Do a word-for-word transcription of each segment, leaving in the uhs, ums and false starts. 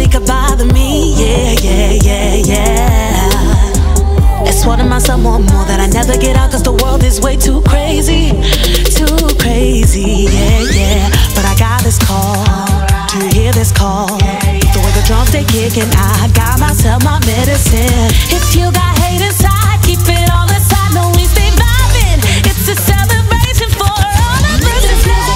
could bother me. Yeah, yeah, yeah, yeah. It's one of my someone more that I never get out, cause the world is way too crazy. Too crazy, yeah, yeah. But I got this call. Do you hear this call? The way the drums they kicking, I got myself my medicine. If you got hate inside, keep it all inside. No, we stay vibing. It's a celebration for all the verses.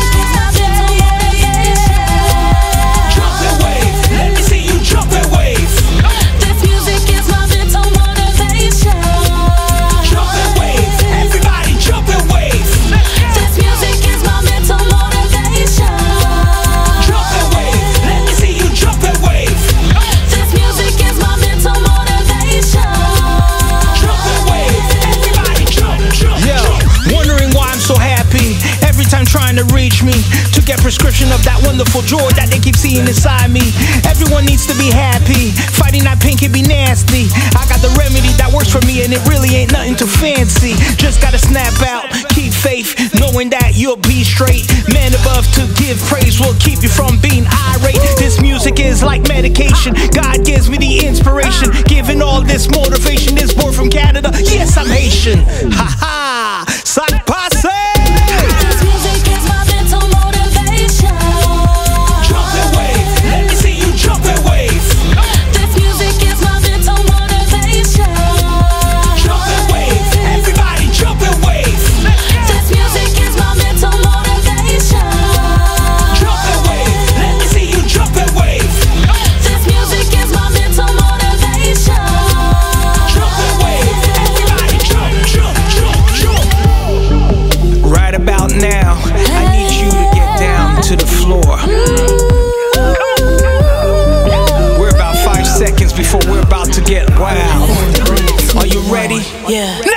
Drop that wave, let me see you drop that wave. This music is my mental motivation. Drop that wave, everybody drop that wave. This music is my mental motivation. Drop that wave, let me see you drop that wave. This music is my mental motivation. Drop that wave, everybody jump, jump, Yo, jump. wondering why I'm so happy every time trying to reach me to get prescription of that wonderful joy that they keep seeing inside me. Everyone needs to be happy. Fighting that pain can be nasty. I got the remedy that works for me, and it really ain't nothing too fancy. Just gotta snap out, keep faith, knowing that you'll be straight. Man above to give praise will keep you from being irate. This music is like medication. God gives me the inspiration, giving all this motivation. This boy from Canada, yes, I'm Haitian. Ha ha, ça passe. This music is my mental motivation. Drop that wave, let me see you drop that wave. This music is my mental motivation. Drop that wave, everybody drop that wave. This music is my mental motivation. Drop that wave, let me see you drop that wave. This music is my mental motivation. Drop that wave, everybody jump, jump, jump, jump. Right about now, I need you to get down to the floor. We're about five seconds before we're about to get wild. Are you ready? Yeah.